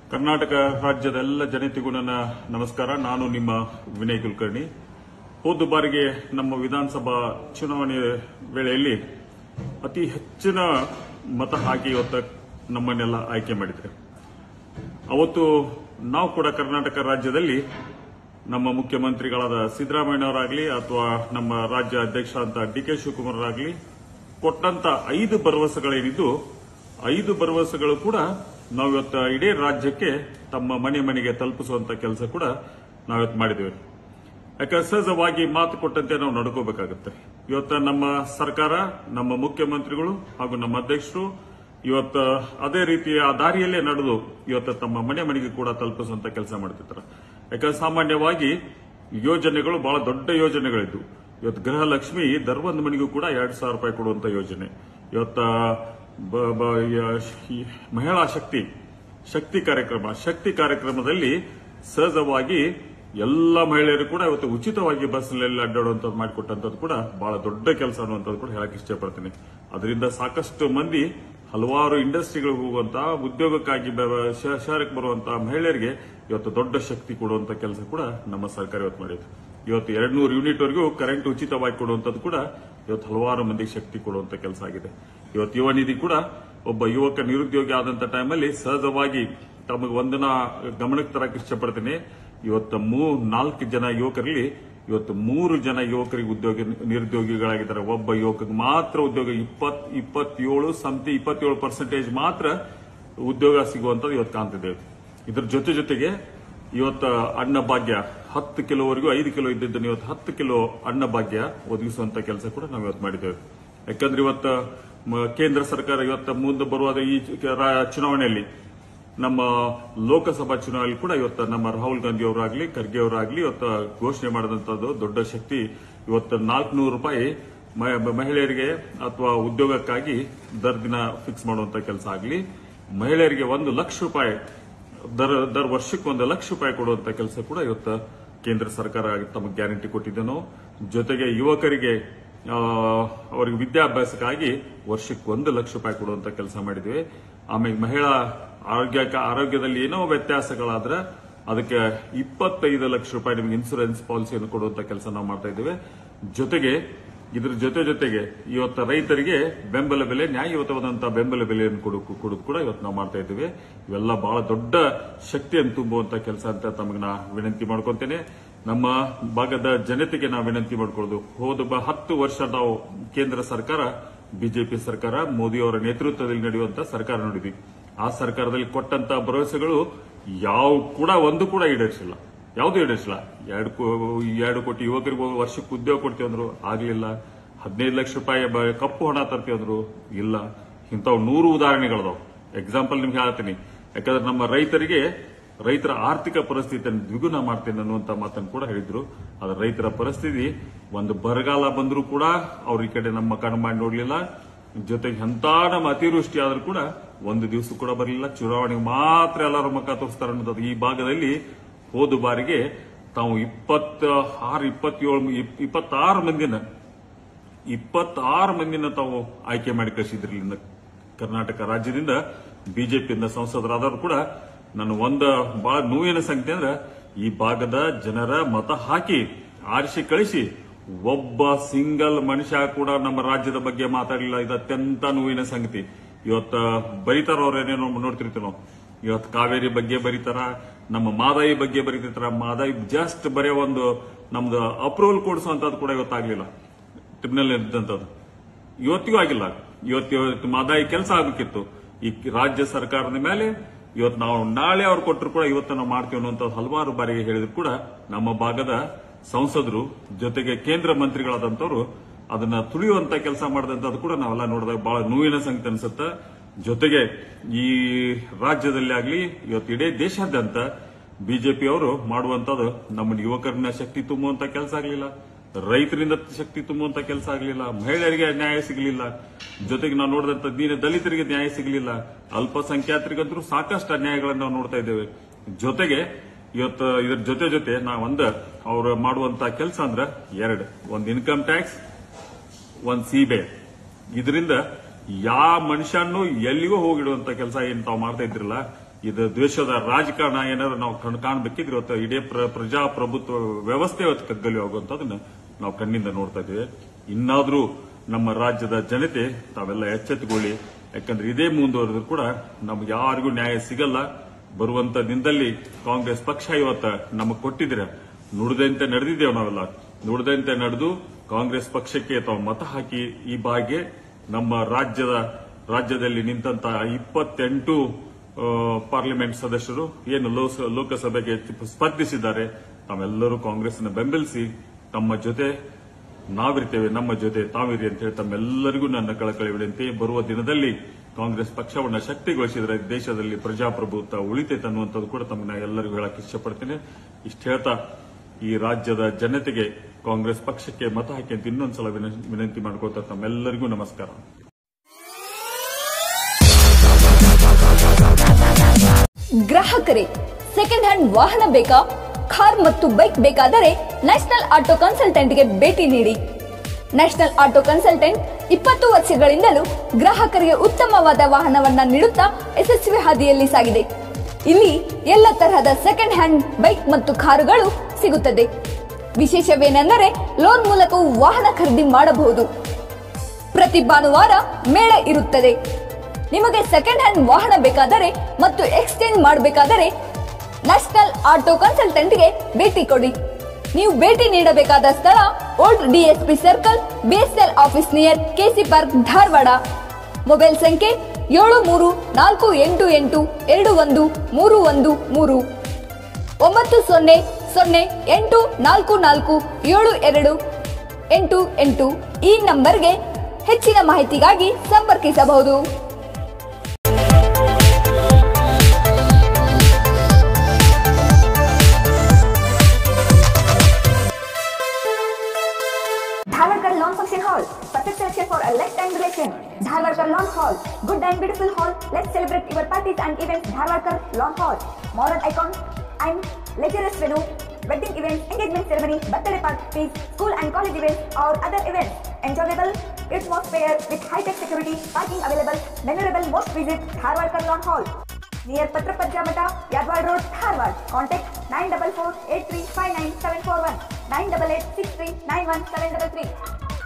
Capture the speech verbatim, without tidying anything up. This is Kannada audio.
ಕರ್ನಾಟಕ ರಾಜ್ಯದ ಎಲ್ಲ ಜನತೆಗೂ ನನ್ನ ನಮಸ್ಕಾರ. ನಾನು ನಿಮ್ಮ ವಿನಯ್ ಕುಲಕರ್ಣಿ. ಹೋದ ಬಾರಿಗೆ ನಮ್ಮ ವಿಧಾನಸಭಾ ಚುನಾವಣೆ ವೇಳೆಯಲ್ಲಿ ಅತಿ ಹೆಚ್ಚಿನ ಮತ ಹಾಕಿ ಇವತ್ತು ನಮ್ಮನ್ನೆಲ್ಲ ಆಯ್ಕೆ ಮಾಡಿದ್ದಾರೆ. ಅವತ್ತು ನಾವು ಕೂಡ ಕರ್ನಾಟಕ ರಾಜ್ಯದಲ್ಲಿ ನಮ್ಮ ಮುಖ್ಯಮಂತ್ರಿಗಳಾದ ಸಿದ್ದರಾಮಯ್ಯನವರಾಗಲಿ ಅಥವಾ ನಮ್ಮ ರಾಜ್ಯ ಅಧ್ಯಕ್ಷ ಅಂತ ಡಿ ಕೆ ಶಿವಕುಮಾರ್ ಆಗಲಿ ಕೊಟ್ಟಂತ ಐದು ಭರವಸೆಗಳೇನಿದ್ದು ಐದು ಭರವಸೆಗಳು ಕೂಡ ನಾವಿವತ್ತು ಇಡೀ ರಾಜ್ಯಕ್ಕೆ ತಮ್ಮ ಮನೆ ಮನೆಗೆ ತಲುಪಿಸುವಂತ ಕೆಲಸ ಕೂಡ ನಾವಿವತ್ತು ಮಾಡಿದ್ದೇವೆ. ಯಾಕಂದ್ರೆ ಸಹಜವಾಗಿ ಮಾತು ಕೊಟ್ಟಂತೆ ನಾವು ನಡ್ಕೋಬೇಕಾಗುತ್ತೆ. ಇವತ್ತು ನಮ್ಮ ಸರ್ಕಾರ, ನಮ್ಮ ಮುಖ್ಯಮಂತ್ರಿಗಳು ಹಾಗೂ ನಮ್ಮ ಅಧ್ಯಕ್ಷರು ಇವತ್ತು ಅದೇ ರೀತಿಯ ದಾರಿಯಲ್ಲೇ ನಡೆದು ಇವತ್ತು ತಮ್ಮ ಮನೆ ಮನೆಗೆ ಕೂಡ ತಲುಪಿಸುವಂತ ಕೆಲಸ ಮಾಡ್ತಿರ್ತಾರೆ. ಯಾಕಂದ್ರೆ ಸಾಮಾನ್ಯವಾಗಿ ಯೋಜನೆಗಳು ಬಹಳ ದೊಡ್ಡ ಯೋಜನೆಗಳಿದ್ದು ಇವತ್ತು ಗೃಹಲಕ್ಷ್ಮಿ ದರ್ವೊಂದು ಮನೆಗೂ ಕೂಡ ಎರಡ್ ಸಾವಿರ ರೂಪಾಯಿ ಕೊಡುವಂತ ಯೋಜನೆ, ಇವತ್ತು ಮಹಿಳಾ ಶಕ್ತಿ ಶಕ್ತಿ ಕಾರ್ಯಕ್ರಮ ಶಕ್ತಿ ಕಾರ್ಯಕ್ರಮದಲ್ಲಿ ಸಹಜವಾಗಿ ಎಲ್ಲ ಮಹಿಳೆಯರು ಕೂಡ ಇವತ್ತು ಉಚಿತವಾಗಿ ಬಸ್ನಲ್ಲಿ ಅಡ್ಡಾಡುವಂತದ್ದು ಮಾಡಿಕೊಟ್ಟಂತದ್ದು ಕೂಡ ಬಹಳ ದೊಡ್ಡ ಕೆಲಸ ಅನ್ನುವಂಥದ್ದು ಕೂಡ ಹೇಳಕ್ ಇಷ್ಟಪಡ್ತೀನಿ. ಅದರಿಂದ ಸಾಕಷ್ಟು ಮಂದಿ ಹಲವಾರು ಇಂಡಸ್ಟ್ರಿಗಳಿಗೆ ಹೋಗುವಂತಹ ಉದ್ಯೋಗಕ್ಕಾಗಿ ಶಹರಕ್ಕೆ ಬರುವಂತಹ ಮಹಿಳೆಯರಿಗೆ ಇವತ್ತು ದೊಡ್ಡ ಶಕ್ತಿ ಕೊಡುವಂತ ಕೆಲಸ ಕೂಡ ನಮ್ಮ ಸರ್ಕಾರ ಇವತ್ತು ಮಾಡಿದೆ. ಇವತ್ತು ಎರಡ್ ನೂರು ಯೂನಿಟ್ ವರೆಗೂ ಕರೆಂಟ್ ಉಚಿತವಾಗಿ ಕೊಡುವಂತದ್ದು ಕೂಡ ಇವತ್ತು ಹಲವಾರು ಮಂದಿಗೆ ಶಕ್ತಿ ಕೊಡುವಂತ ಕೆಲಸ ಆಗಿದೆ. ಇವತ್ತು ಯುವ ನಿಧಿ ಕೂಡ ಒಬ್ಬ ಯುವಕ ನಿರುದ್ಯೋಗಿ ಆದಂತ ಟೈಮಲ್ಲಿ ಸಹಜವಾಗಿ ತಮಗೆ ಒಂದನ್ನ ಗಮನಕ್ಕೆ ತರಕ್ಕೆ ಇಷ್ಟಪಡ್ತೀನಿ. ಇವತ್ತು ಮೂ ನಾಲ್ಕು ಜನ ಯುವಕರಲ್ಲಿ ಇವತ್ತು ಮೂರು ಜನ ಯುವಕರಿಗೆ ಉದ್ಯೋಗ ನಿರುದ್ಯೋಗಿಗಳಾಗಿದ್ದಾರೆ. ಒಬ್ಬ ಯುವಕರಿಗೆ ಮಾತ್ರ ಉದ್ಯೋಗ ಇಪ್ಪತ್ ಇಪ್ಪತ್ತೇಳು ಸಂತಿ ಇಪ್ಪತ್ತೇಳು ಪರ್ಸೆಂಟೇಜ್ ಮಾತ್ರ ಉದ್ಯೋಗ ಸಿಗುವಂತದ್ದು ಇವತ್ತು ಕಾಣ್ತಿದ್ದೇವೆ. ಇದ್ರ ಜೊತೆ ಜೊತೆಗೆ ಇವತ್ತು ಅನ್ನ ಭಾಗ್ಯ ಹತ್ತು ಕಿಲೋವರೆಗೂ ಐದು ಕಿಲೋ ಇದ್ದಿದ್ದನ್ನು ಇವತ್ತು ಹತ್ತು ಕಿಲೋ ಅನ್ನ ಭಾಗ್ಯ ಒದಗಿಸುವಂತ ಕೆಲಸ ಕೂಡ ನಾವು ಇವತ್ತು ಮಾಡಿದ್ದೇವೆ. ಯಾಕಂದ್ರೆ ಇವತ್ತು ಕೇಂದ್ರ ಸರ್ಕಾರ ಇವತ್ತು ಮುಂದೆ ಬರುವ ಈ ಚುನಾವಣೆಯಲ್ಲಿ ನಮ್ಮ ಲೋಕಸಭಾ ಚುನಾವಣೆಯಲ್ಲಿ ಕೂಡ ಇವತ್ತು ನಮ್ಮ ರಾಹುಲ್ ಗಾಂಧಿ ಅವರಾಗ್ಲಿ ಖರ್ಗೆ ಅವರಾಗ್ಲಿ ಇವತ್ತು ಘೋಷಣೆ ಮಾಡಿದಂತದ್ದು ದೊಡ್ಡ ಶಕ್ತಿ. ಇವತ್ತು ನಾಲ್ಕುನೂರು ರೂಪಾಯಿ ಮಹಿಳೆಯರಿಗೆ ಅಥವಾ ಉದ್ಯೋಗಕ್ಕಾಗಿ ದರ ದಿನ ಫಿಕ್ಸ್ ಮಾಡುವಂತ ಕೆಲಸ ಆಗಲಿ, ಮಹಿಳೆಯರಿಗೆ ಒಂದು ಲಕ್ಷ ರೂಪಾಯಿ ದರ ದರ ವರ್ಷಕ್ಕೆ ಒಂದು ಲಕ್ಷ ರೂಪಾಯಿ ಕೊಡುವಂತ ಕೆಲಸ ಕೂಡ ಇವತ್ತು ಕೇಂದ್ರ ಸರ್ಕಾರ ತಮಗೆ ಗ್ಯಾರಂಟಿ ಕೊಟ್ಟಿದ್ದೇನೋ. ಜೊತೆಗೆ ಯುವಕರಿಗೆ ಅವರಿಗೆ ವಿದ್ಯಾಭ್ಯಾಸಕ್ಕಾಗಿ ವರ್ಷಕ್ಕೆ ಒಂದು ಲಕ್ಷ ರೂಪಾಯಿ ಕೊಡುವಂತ ಕೆಲಸ ಮಾಡಿದ್ವಿ. ಆಮೇಲೆ ಮಹಿಳಾ ಆರೋಗ್ಯ ಆರೋಗ್ಯದಲ್ಲಿ ಏನೋ ವ್ಯತ್ಯಾಸಗಳಾದ್ರೆ ಅದಕ್ಕೆ ಇಪ್ಪತ್ತೈದು ಲಕ್ಷ ರೂಪಾಯಿ ನಿಮಗೆ ಇನ್ಸೂರೆನ್ಸ್ ಪಾಲಿಸಿಯನ್ನು ಕೊಡುವಂತ ಕೆಲಸ ನಾವು ಮಾಡ್ತಾ ಇದ್ದೇವೆ. ಜೊತೆಗೆ ಇದ್ರ ಜೊತೆ ಜೊತೆಗೆ ಇವತ್ತು ರೈತರಿಗೆ ಬೆಂಬಲ ಬೆಲೆ ನ್ಯಾಯಯುತವಾದಂತಹ ಬೆಂಬಲ ಬೆಲೆಯನ್ನು ಕೊಡೋದು ಕೂಡ ಇವತ್ತು ನಾವು ಮಾಡ್ತಾ ಇದ್ದೇವೆ. ಇವೆಲ್ಲ ಬಹಳ ದೊಡ್ಡ ಶಕ್ತಿಯನ್ನು ತುಂಬುವಂತ ಕೆಲಸ ಅಂತ ತಮಗೆ ನಾ ವಿನಂತಿ ಮಾಡ್ಕೊತೇನೆ. ನಮ್ಮ ಭಾಗದ ಜನತೆಗೆ ನಾವು ವಿನಂತಿ ಮಾಡ್ಕೊಳ್ಳೋದು, ಹೋದ ಹತ್ತು ವರ್ಷ ನಾವು ಕೇಂದ್ರ ಸರ್ಕಾರ ಬಿಜೆಪಿ ಸರ್ಕಾರ ಮೋದಿಯವರ ನೇತೃತ್ವದಲ್ಲಿ ನಡೆಯುವಂತ ಸರ್ಕಾರ ನೋಡಿದ್ವಿ. ಆ ಸರ್ಕಾರದಲ್ಲಿ ಕೊಟ್ಟಂತ ಭರವಸೆಗಳು ಯಾವ ಕೂಡ ಒಂದು ಕೂಡ ಈಡೇರಿಸಿಲ್ಲ, ಯಾವುದು ಈಡೇರಿಸಿಲ್ಲ. ಎರಡು ಎರಡು ಕೋಟಿ ಯುವಕರಿಗೆ ವರ್ಷಕ್ಕೆ ಉದ್ಯೋಗ ಕೊಡ್ತೀವಿ ಅಂದ್ರು ಆಗ್ಲಿಲ್ಲ. ಹದಿನೈದು ಲಕ್ಷ ರೂಪಾಯಿ ಕಪ್ಪು ಹಣ ತರ್ತೀವಿ ಅಂದ್ರು ಇಲ್ಲ. ಇಂಥವು ನೂರು ಉದಾಹರಣೆಗಳದಾವ್. ಎಕ್ಸಾಂಪಲ್ ನಿಮ್ಗೆ ಹೇಳ್ತೀನಿ. ಯಾಕಂದ್ರೆ ನಮ್ಮ ರೈತರಿಗೆ ರೈತರ ಆರ್ಥಿಕ ಪರಿಸ್ಥಿತಿಯನ್ನು ದ್ವಿಗುಣ ಮಾಡ್ತೇನೆ ಅನ್ನುವಂತ ಮಾತನ್ನು ಕೂಡ ಹೇಳಿದ್ರು. ಆದ್ರೆ ರೈತರ ಪರಿಸ್ಥಿತಿ ಒಂದು ಬರಗಾಲ ಬಂದರೂ ಕೂಡ ಅವ್ರ ಈ ಕಡೆ ನಮ್ಮ ಕಣ್ಣು ಮಾಡಿ ನೋಡ್ಲಿಲ್ಲ. ಜೊತೆಗೆ ಎಂತ ನಮ್ಮ ಅತಿವೃಷ್ಟಿ ಆದ್ರೂ ಕೂಡ ಒಂದು ದಿವಸ ಕೂಡ ಬರಲಿಲ್ಲ. ಚುನಾವಣೆಗೆ ಮಾತ್ರ ಎಲ್ಲರೂ ಮುಖ ತೋರಿಸ್ತಾರೆ ಅನ್ನೋದು. ಈ ಭಾಗದಲ್ಲಿ ಹೋದ ಬಾರಿಗೆ ತಾವು ಇಪ್ಪತ್ತ ಆರು ಇಪ್ಪತ್ತೇಳು ಇಪ್ಪತ್ತಾರು ಮಂದಿನ ಇಪ್ಪತ್ತಾರು ಮಂದಿನ ತಾವು ಆಯ್ಕೆ ಮಾಡಿ ಕಳಿಸಿದ್ರಲ್ಲಿಂದ ಕರ್ನಾಟಕ ರಾಜ್ಯದಿಂದ ಬಿಜೆಪಿಯಿಂದ ಸಂಸದರಾದವರು ಕೂಡ ನನ್ನ ಒಂದು ಬಹಳ ನೋವಿನ ಸಂಗತಿ ಅಂದ್ರೆ ಈ ಭಾಗದ ಜನರ ಮತ ಹಾಕಿ ಆರಿಸಿ ಕಳಿಸಿ ಒಬ್ಬ ಸಿಂಗಲ್ ಮನುಷ್ಯ ಕೂಡ ನಮ್ಮ ರಾಜ್ಯದ ಬಗ್ಗೆ ಮಾತಾಡಲಿಲ್ಲ. ಇದು ಅತ್ಯಂತ ನೋವಿನ ಸಂಗತಿ. ಇವತ್ತು ಬರೀತಾರ ಅವ್ರೇನೇನೋ ನೋಡ್ತಿರ್ತೀವಿ ನಾವು. ಇವತ್ತು ಕಾವೇರಿ ಬಗ್ಗೆ ಬರೀತಾರ, ನಮ್ಮ ಮಾದಾಯಿ ಬಗ್ಗೆ ಬರೀತಿರ್ತಾರ. ಮಾದಾಯಿ ಜಸ್ಟ್ ಬರೀ ಒಂದು ನಮ್ದು ಅಪ್ರೂವಲ್ ಕೊಡಿಸುವಂತದ್ದು ಕೂಡ ಇವತ್ತಾಗ್ಲಿಲ್ಲ. ಟ್ರಿಬ್ಯುನಲ್ ಇದ್ದಂಥದ್ದು ಇವತ್ತಿಗೂ ಆಗಿಲ್ಲ. ಇವತ್ತು ಇವತ್ತು ಮಾದಾಯಿ ಕೆಲಸ ಆಗಬೇಕಿತ್ತು. ಈ ರಾಜ್ಯ ಸರ್ಕಾರದ ಮೇಲೆ ಇವತ್ತು ನಾವು ನಾಳೆ ಅವ್ರು ಕೊಟ್ಟರು ಕೂಡ ಇವತ್ತು ನಾವು ಮಾಡ್ತೀವಿ ಅನ್ನುವಂಥ ಹಲವಾರು ಬಾರಿಗೆ ಹೇಳಿದ್ರು ಕೂಡ ನಮ್ಮ ಭಾಗದ ಸಂಸದರು ಜೊತೆಗೆ ಕೇಂದ್ರ ಮಂತ್ರಿಗಳಾದಂತವ್ರು ಅದನ್ನ ತುಳಿಯುವಂತ ಕೆಲಸ ಮಾಡಿದಂತದ್ದು ಕೂಡ ನಾವೆಲ್ಲ ನೋಡಿದಾಗ ಬಹಳ ನೋವಿನ ಸಂಗತಿ ಅನ್ಸುತ್ತೆ. ಜೊತೆಗೆ ಈ ರಾಜ್ಯದಲ್ಲಿ ಆಗ್ಲಿ ಇವತ್ತು ಇಡೀ ದೇಶಾದ್ಯಂತ ಬಿಜೆಪಿ ಅವರು ಮಾಡುವಂತದ್ದು ನಮ್ಮ ಯುವಕರನ್ನ ಶಕ್ತಿ ತುಂಬುವಂತ ಕೆಲಸ ಆಗಲಿಲ್ಲ, ರೈತರಿಂದ ಶಕ್ತಿ ತುಂಬುವಂತ ಕೆಲಸ ಆಗಲಿಲ್ಲ, ಮಹಿಳೆಯರಿಗೆ ನ್ಯಾಯ ಸಿಗಲಿಲ್ಲ. ಜೊತೆಗೆ ನಾವು ನೋಡಿದಂತ ದೀನ ದಲಿತರಿಗೆ ನ್ಯಾಯ ಸಿಗಲಿಲ್ಲ, ಅಲ್ಪಸಂಖ್ಯಾತರಿಗಂತೂ ಸಾಕಷ್ಟು ಅನ್ಯಾಯಗಳನ್ನು ನಾವು ನೋಡ್ತಾ ಇದ್ದೇವೆ. ಜೊತೆಗೆ ಇವತ್ತು ಇದ್ರ ಜೊತೆ ಜೊತೆ ನಾವೊಂದು ಅವ್ರು ಮಾಡುವಂತ ಕೆಲಸ ಅಂದ್ರೆ ಎರಡು, ಒಂದು ಇನ್ಕಮ್ ಟ್ಯಾಕ್ಸ್, ಒಂದು ಸಿಬಿಐ. ಇದರಿಂದ ಯಾವ ಮನುಷ್ಯನೂ ಎಲ್ಲಿಗೂ ಹೋಗಿಡುವಂತ ಕೆಲಸ ಏನ್ ತಾವು ಮಾಡ್ತಾ ಇದ್ರಲ್ಲ ಇದು ದೇಶದ ರಾಜಕಾರಣ ಏನಾದ್ರು ನಾವು ಕಣ್ ಕಾಣಬೇಕಿದ್ರೆ ಇವತ್ತು ಇಡೀ ಪ್ರಜಾಪ್ರಭುತ್ವ ವ್ಯವಸ್ಥೆ ಇವತ್ತು ಕಗ್ಗಲಿ ಹೋಗುವಂತದನ್ನ ನಾವು ಕಣ್ಣಿಂದ ನೋಡ್ತಾ ಇದ್ದೇವೆ. ಇನ್ನಾದ್ರೂ ನಮ್ಮ ರಾಜ್ಯದ ಜನತೆ ತಾವೆಲ್ಲ ಎಚ್ಚೆತ್ತುಕೊಳ್ಳಿ. ಯಾಕಂದ್ರೆ ಇದೇ ಮುಂದುವರೆದ್ರು ಕೂಡ ನಮ್ಗೆ ಯಾರಿಗೂ ನ್ಯಾಯ ಸಿಗಲ್ಲ. ಬರುವಂತ ದಿನದಲ್ಲಿ ಕಾಂಗ್ರೆಸ್ ಪಕ್ಷ ಇವತ್ತು ನಮಗೆ ಕೊಟ್ಟಿದ್ರೆ ನುಡಿದಂತೆ ನಡೆದಿದ್ದೇವೆ. ನಾವೆಲ್ಲ ನುಡಿದಂತೆ ನಡೆದು ಕಾಂಗ್ರೆಸ್ ಪಕ್ಷಕ್ಕೆ ತಾವು ಮತ ಹಾಕಿ ಈ ಬಾಗ್ಗೆ ನಮ್ಮ ರಾಜ್ಯದ ರಾಜ್ಯದಲ್ಲಿ ನಿಂತ ಇಪ್ಪತ್ತೆಂಟು ಪಾರ್ಲಿಮೆಂಟ್ ಸದಸ್ಯರು ಏನು ಲೋಕಸಭೆಗೆ ಸ್ಪರ್ಧಿಸಿದ್ದಾರೆ ತಾವೆಲ್ಲರೂ ಕಾಂಗ್ರೆಸ್ನ ಬೆಂಬಲಿಸಿ ತಮ್ಮ ಜೊತೆ ನಾವಿರ್ತೇವೆ, ನಮ್ಮ ಜೊತೆ ತಾವಿರಿ ಅಂತ ಹೇಳಿ ತಮ್ಮೆಲ್ಲರಿಗೂ ನನ್ನ ಕಳಕಳಿ ವಿನಂತಿ. ಬರುವ ದಿನದಲ್ಲಿ ಕಾಂಗ್ರೆಸ್ ಪಕ್ಷವನ್ನು ಶಕ್ತಿಗೊಳಿಸಿದರೆ ದೇಶದಲ್ಲಿ ಪ್ರಜಾಪ್ರಭುತ್ವ ಉಳಿತೈತೆ ಅನ್ನುವಂಥದ್ದು ಕೂಡ ತಮ್ಮನ್ನ ಎಲ್ಲರಿಗೂ ಹೇಳಕ್ ಇಷ್ಟಪಡ್ತೇನೆ. ಇಷ್ಟು ಹೇಳ್ತಾ ಈ ರಾಜ್ಯದ ಜನತೆಗೆ ಕಾಂಗ್ರೆಸ್ ಪಕ್ಷಕ್ಕೆ ಮತ ಹಾಕಿ ಅಂತ ಇನ್ನೊಂದ್ಸಲ ವಿನಂತಿ ಮಾಡ್ಕೊಳ್ತಾ ತಮ್ಮೆಲ್ಲರಿಗೂ ನಮಸ್ಕಾರ. ಗ್ರಾಹಕರೇ, ಸೆಕೆಂಡ್ ಹ್ಯಾಂಡ್ ವಾಹನ ಬೇಕಾ? ಕಾರ್ ಮತ್ತು ಬೈಕ್ ಬೇಕಾದರೆ ನ್ಯಾಷನಲ್ ಆಟೋ ಕನ್ಸಲ್ಟೆಂಟ್ಗೆ ಭೇಟಿ ನೀಡಿ. ನ್ಯಾಷನಲ್ ಆಟೋ ಕನ್ಸಲ್ಟೆಂಟ್ ಇಪ್ಪತ್ತು ವರ್ಷಗಳಿಂದಲೂ ಗ್ರಾಹಕರಿಗೆ ಉತ್ತಮವಾದ ವಾಹನವನ್ನ ನೀಡುತ್ತಾ ಯಶಸ್ವಿ ಹಾದಿಯಲ್ಲಿ ಸಾಗಿದೆ. ಇಲ್ಲಿ ಎಲ್ಲ ತರಹದ ಸೆಕೆಂಡ್ ಹ್ಯಾಂಡ್ ಬೈಕ್ ಮತ್ತು ಕಾರುಗಳು ಸಿಗುತ್ತದೆ. ವಿಶೇಷವೇನೆಂದರೆ ಲೋನ್ ಮೂಲಕವೂ ವಾಹನ ಖರೀದಿ ಮಾಡಬಹುದು. ಪ್ರತಿ ಭಾನುವಾರ ಮೇಳ ಇರುತ್ತದೆ. ನಿಮಗೆ ಸೆಕೆಂಡ್ ಹ್ಯಾಂಡ್ ವಾಹನ ಬೇಕಾದರೆ ಮತ್ತು ಎಕ್ಸ್ಚೇಂಜ್ ಮಾಡಬೇಕಾದರೆ ನ್ಯಾಷನಲ್ ಆಟೋ ಕನ್ಸಲ್ಟೆಂಟ್ಗೆ ಭೇಟಿ ಕೊಡಿ. ನೀವು ಭೇಟಿ ನೀಡಬೇಕಾದ ಸ್ಥಳ old DSP circle, BSL office near KC park, Dharwad. Mobile ಸಂಖ್ಯೆ ಏಳು ಮೂರು ನಾಲ್ಕು ಎಂಟು ಎಂಟು ಎರಡು ಒಂದು ಮೂರು ಒಂದು ಮೂರು ಒಂಬತ್ತು ಸೊನ್ನೆ ಸೊನ್ನೆ ಎಂಟು ನಾಲ್ಕು ನಾಲ್ಕು ಏಳು ಎರಡು ಎಂಟು ಎಂಟು. ಈ ನಂಬರ್ಗೆ ಹೆಚ್ಚಿನ ಮಾಹಿತಿಗಾಗಿ ಸಂಪರ್ಕಿಸಬಹುದು. Dharwarkar Lawn Function Hall, perfect selection for a lifetime relation. Dharwarkar Lawn Hall, good and beautiful hall. Let's celebrate your parties and events. Dharwarkar Lawn Hall, modern icon and luxurious venue, wedding events, engagement ceremony, birthday parties, school and college events or other events. Enjoyable atmosphere with high-tech security, parking available, memorable. Most visit Dharwarkar Lawn Hall near Patrapajja Mata, Yadwad Road, Dharwad. Contact nine four four eight three five nine seven four one, nine eight eight six three nine one seven three three.